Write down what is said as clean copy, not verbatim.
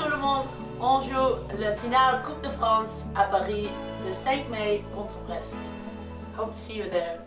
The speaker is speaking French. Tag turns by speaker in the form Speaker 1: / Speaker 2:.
Speaker 1: tout le monde, on joue le finale Coupe de France à Paris le 5 mai contre Brest. Hope to see you there.